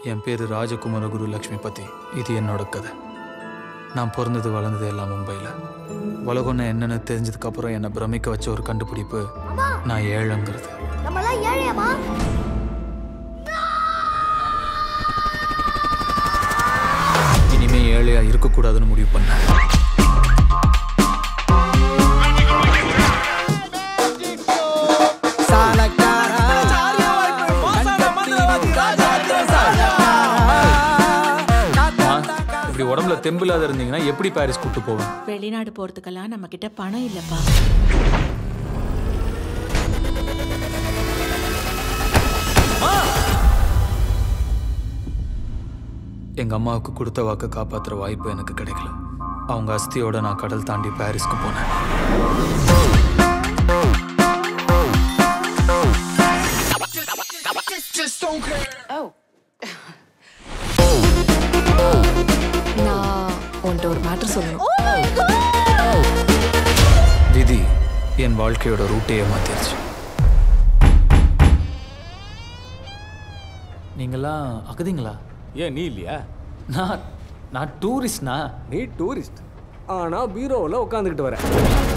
என் பேர் ராஜகுமார குரு லக்ஷ்மிபதி. இது என்னோட கதை. நான் பிறந்தது வளர்ந்தது எல்லாம் மும்பையில். உலகம்னா என்னென்னு தெரிஞ்சதுக்கப்புறம் என்னை பிரமிக்க வச்ச ஒரு கண்டுபிடிப்பு நான் ஏழைங்கிறது. இனிமே ஏழையா இருக்கக்கூடாதுன்னு முடிவு பண்ணேன். இப்படி உடம்புல தெம்பில்லாத இருந்தீங்கன்னா எப்படி பாரிஸ் கூட்டு போவேன்? வெளிநாடு போறதுக்கெல்லாம் நம்ம கிட்ட பணம் இல்லப்பா. எங்க அம்மாவுக்கு கொடுத்த வாக்கு காப்பாற்றுற வாய்ப்பு எனக்கு கிடைக்கல. அவங்க அஸ்தியோட நான் கடல் தாண்டி பாரிஸ்க்கு போனேன். நான் உன்கிட்ட ஒரு மேட்டர் சொல்லணும். விதி என் வாழ்க்கையோட ரூட்டையே மாத்திருச்சு. நீங்களாம் அகதிங்களா? ஏன் நீ இல்லையா? நான் டூரிஸ்ட்னா. நீ டூரிஸ்ட் ஆனா பீரோவில் உட்காந்துக்கிட்டு வர.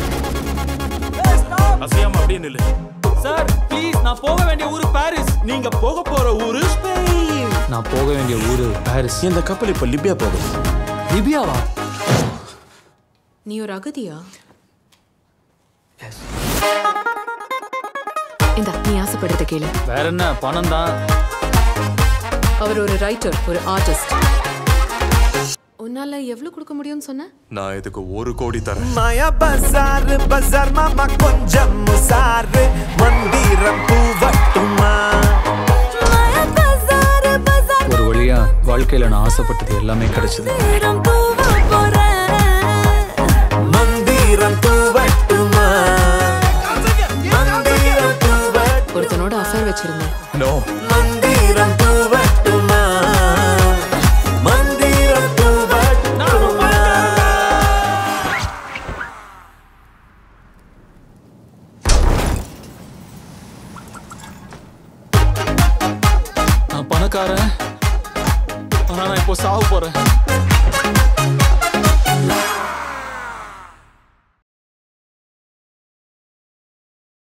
அசையாம அப்படியே நில்லு. சார் ப்ளீஸ், நான் போக வேண்டிய ஊரு பாரிஸ். நீங்க போக போற ஊரு ஸ்பெயின். நான் போக வேண்டிய ஊரு பாரிஸ். இந்த கப்பல் இப்ப லிபியா போகுது. லிபியாவா? நீ ஒரு அகதியா? இந்த நீ ஆசைப்படுறத கேளு. வேற என்ன, பணம் தான். அவர் ஒரு ரைட்டர், ஒரு ஆர்டிஸ்ட். உன்னால எவ்வளவு கொடுக்க முடியும்னு சொன்ன? நான் இதுக்கு 1 கோடி தரேன். மாயா பஜார் பஜார் மாமா கொஞ்சம் முசார் மந்திரம் பூவட்டுமா. ஒரு வழியா வாழ்க்கையில நான் ஆசைப்பட்டது எல்லாமே கிடைச்சது. மந்திரம் பூவட்டுமா. ஒருத்தனோட அஃபேர் வச்சிருந்தேன். நோ. மந்திரம் பூவட்டுமா. மந்திரம் பூவட்டுமா. நான் பணக்காரன், ஆனா நான் இப்போ சாவு போறேன்.